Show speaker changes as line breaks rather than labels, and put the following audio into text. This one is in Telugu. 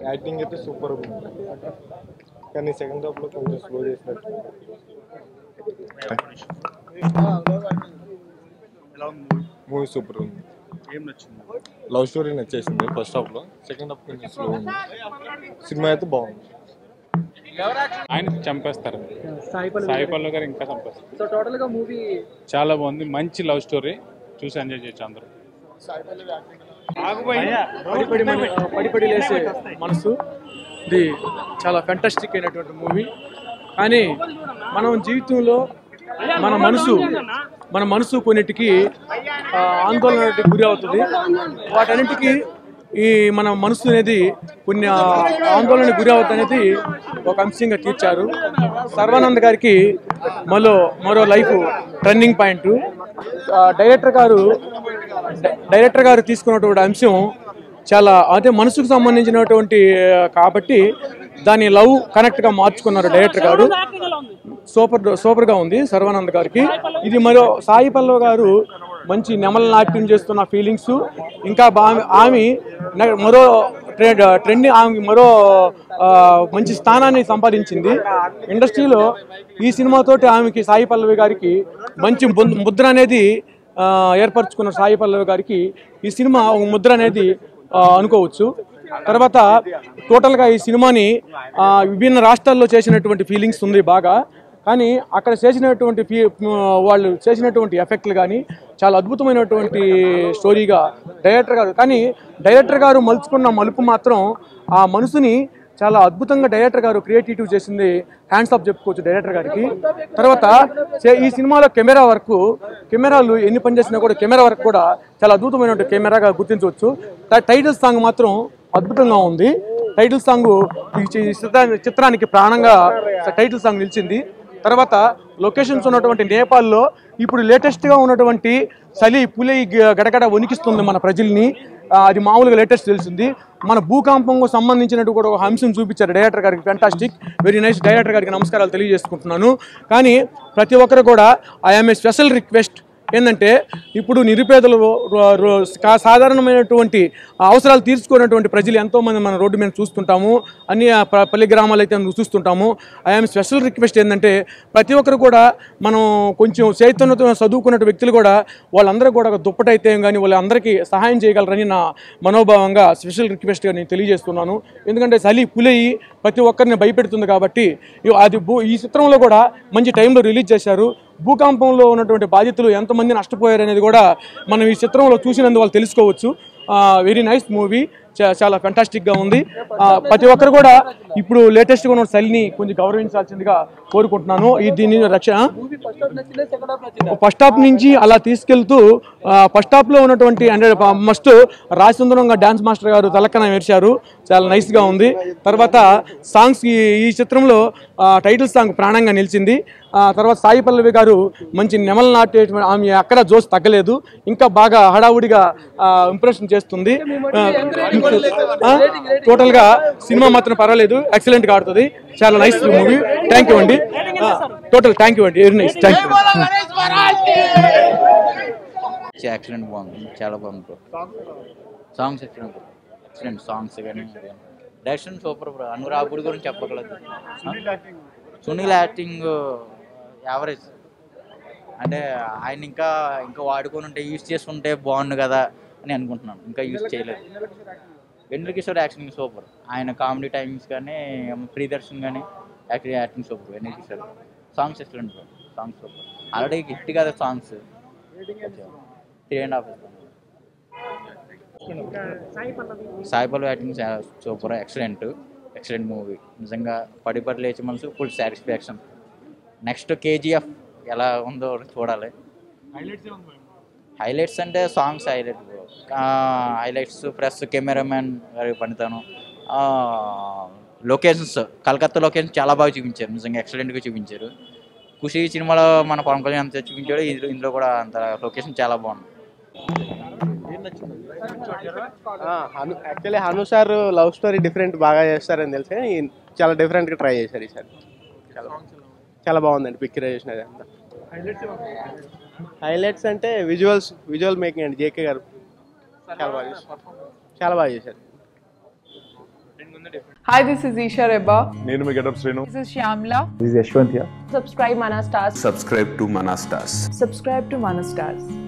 యాక్టింగ్ అయితే సూపర్ ఉంది, కానీ సెకండ్ హాఫ్లో కొంచెం స్లో చేసినట్టు. మూవీ సూపర్ ఉంది. లవ్ స్టోరీ నచ్చేసింది ఫస్ట్ హాఫ్లో, సెకండ్ హాఫ్ కొంచెం స్లో ఉంది. సినిమా అయితే బాగుంది.
ఆయన చంపేస్తారు, సాయి పల్లవి గారు ఇంకా చంపేస్తారు.
సో టోటల్ గా మూవీ
చాలా బాగుంది, మంచి లవ్ స్టోరీ, చూసి ఎంజాయ్ చేయొచ్చు అందరూ.
పడిపడి లేసే మనసు, ఇది చాలా ఫెంటాస్టిక్ అయినటువంటి మూవీ. కానీ మనం జీవితంలో మన మనసు కొన్నిటికి ఆందోళనకి గురి అవుతుంది. వాటన్నిటికీ ఈ మన మనసు అనేది కొన్ని ఆందోళనకు గురి అవుతుంది అనేది ఒక అంశంగా తీర్చారు. సర్వానంద్ గారికి మరో లైఫ్ టర్నింగ్ పాయింట్. డైరెక్టర్ గారు తీసుకున్నటువంటి అంశం చాలా అదే మనసుకు సంబంధించినటువంటి కాబట్టి దాన్ని లవ్ కనెక్ట్గా మార్చుకున్నారు డైరెక్టర్ గారు. సూపర్గా ఉంది సర్వానంద్ గారికి. ఇది మరో సాయి పల్లవి గారు మంచి నెమల నాట్యం చేస్తున్న ఫీలింగ్స్. ఇంకా ఆమె మరో ట్రెండ్, ఆమె మరో మంచి స్థానాన్ని సంపాదించింది ఇండస్ట్రీలో. ఈ సినిమాతోటి ఆమెకి సాయి పల్లవి గారికి మంచి ముద్ర అనేది ఏర్పరచుకున్న సాయి పల్లవి గారికి ఈ సినిమా ఒక ముద్ర అనేది అనుకోవచ్చు. తర్వాత టోటల్గా ఈ సినిమాని విభిన్న రాష్ట్రాల్లో చేసినటువంటి ఫీలింగ్స్ ఉంది బాగా. కానీ అక్కడ వాళ్ళు చేసినటువంటి ఎఫెక్ట్లు కానీ చాలా అద్భుతమైనటువంటి స్టోరీగా డైరెక్టర్ గారు మలుచుకున్న మలుపు మాత్రం ఆ మనసుని చాలా అద్భుతంగా డైరెక్టర్ గారు క్రియేటివ్ చేసింది. హ్యాండ్స్ ఆఫ్ చెప్పుకోవచ్చు డైరెక్టర్ గారికి. తర్వాత ఈ సినిమాలో కెమెరాలు ఎన్ని పనిచేసినా కూడా కెమెరా వర్క్ కూడా చాలా అద్భుతమైన కెమెరాగా గుర్తించవచ్చు. టైటిల్ సాంగ్ మాత్రం అద్భుతంగా ఉంది. టైటిల్ సాంగ్ చిత్రానికి ప్రాణంగా టైటిల్ సాంగ్ నిలిచింది. తర్వాత లొకేషన్స్ ఉన్నటువంటి నేపాల్లో ఇప్పుడు లేటెస్ట్గా ఉన్నటువంటి చలి పులి గడగడ వణికిస్తుంది మన ప్రజల్ని. అది మామూలుగా లేటెస్ట్ తెలిసింది. మన భూకంపంకు సంబంధించినట్టు కూడా ఒక అంశం చూపించారు డైరెక్టర్ గారికి. Fantastic, very nice. డైరెక్టర్ గారికి నమస్కారాలు తెలియజేసుకుంటున్నాను. కానీ ప్రతి ఒక్కరు కూడా ఐఎమ్ ఏ స్పెషల్ రిక్వెస్ట్ ఏంటంటే, ఇప్పుడు నిరుపేదలు సాధారణమైనటువంటి అవసరాలు తీర్చుకున్నటువంటి ప్రజలు ఎంతోమంది మన రోడ్డు మీద చూస్తుంటాము, అన్ని పల్లె గ్రామాలు అయితే చూస్తుంటాము. ఐఎమ్ స్పెషల్ రిక్వెస్ట్ ఏంటంటే, ప్రతి ఒక్కరు కూడా మనం కొంచెం చైతన్యత చదువుకున్న వ్యక్తులు కూడా వాళ్ళందరూ కూడా దుప్పటైతే కానీ వాళ్ళందరికీ సహాయం చేయగలరని నా మనోభావంగా స్పెషల్ రిక్వెస్ట్గా నేను తెలియజేస్తున్నాను. ఎందుకంటే చలి పులి ప్రతి ఒక్కరిని భయపెడుతుంది కాబట్టి ఈ చిత్రంలో కూడా మంచి టైంలో రిలీజ్ చేశారు. భూకంపంలో ఉన్నటువంటి బాధితులు ఎంతమంది నష్టపోయారు అనేది కూడా మనం ఈ చిత్రంలో చూసినందుకు వాళ్ళు తెలుసుకోవచ్చు. వెరీ నైస్ మూవీ, చాలా ఫెంటాస్టిక్గా ఉంది. ప్రతి ఒక్కరు కూడా ఇప్పుడు లేటెస్ట్గా ఉన్న చలిని కొంచెం గౌరవించాల్సిందిగా కోరుకుంటున్నాను. దీన్ని ఫస్ట్ హాఫ్ నుంచి అలా తీసుకెళ్తూ ఫస్ట్ హాఫ్లో ఉన్నటువంటి అంటే మస్ట్ రాజసుందరంగా డ్యాన్స్ మాస్టర్ గారు తలకన మెరిచారు, చాలా నైస్గా ఉంది. తర్వాత సాంగ్స్ ఈ చిత్రంలో టైటిల్ సాంగ్ ప్రాణంగా నిలిచింది. తర్వాత సాయి పల్లవి గారు మంచి నెమల నాటే, ఆమె అక్కడ జోస్ తగ్గలేదు, ఇంకా బాగా హడావుడిగా ఇంప్రెషన్ చేస్తుంది. టోటల్గా సినిమా మాత్రం పర్వాలేదు, ఎక్సలెంట్గా ఆడుతుంది, చాలా నైస్ మూవీ. థ్యాంక్ యూ అండి, థ్యాంక్ యూ అండి, very nice, thank you.
Excellent, బాగుంది, చాలా బాగుంది. సాంగ్స్ ఎక్సలెంట్ సాంగ్స్ కానీ డైరెక్షన్ సూపర్ బ్రో. అనురాగుడి గురించి చెప్పగలదు. సునీల్ యాక్టింగ్ యావరేజ్, అంటే ఆయన ఇంకా వాడుకొని ఉంటే యూజ్ చేసుకుంటే బాగుండు కదా అని అనుకుంటున్నాను. ఇంకా యూజ్ చేయలేదు. Vennela Kishore acting super. ఆయన కామెడీ టైమింగ్స్ కానీ ప్రియదర్శన్ కానీ acting super. Vennela Kishore songs excellent bro, songs super. Already hit కదా songs. 3.5. Sai Pallavi acting super, excellent movie. నిజంగా పడి లేచి మనసు ఫుల్ సాటిస్ఫాక్షన్. నెక్స్ట్ KGF ఎలా ఉందో చూడాలి. హైలైట్స్ అంటే సాంగ్స్ హైలైట్స్ ప్లస్ కెమెరామెన్ గారి పనితనం, లొకేషన్స్, కలకత్తా లొకేషన్ చాలా బాగా చూపించారు, నిజంగా ఎక్సలెంట్గా చూపించారు. ఖుషి సినిమాలో మన పవన్ కళ్యాణ్ అంత చూపించాడు, ఇందులో కూడా అంత లొకేషన్ చాలా బాగుంది.
Actually Hanu sir love story different బాగా చేస్తారని తెలిసి చాలా డిఫరెంట్గా ట్రై చేశారు ఈసారి. చాలా బాగుందండి పిక్చరైజేషన్ అది అంతా. హైలైట్స్ అంటే విజువల్ మేకింగ్ అండి. JK గారు చాలా బాగా చేశారు.
Hi, this is Isha Reba.
నేను మీ getup Srinu.
This is Shyamla.
This is Yashwant here.
Subscribe Mana Stars.
Subscribe to Mana Stars.
Subscribe to Mana Stars.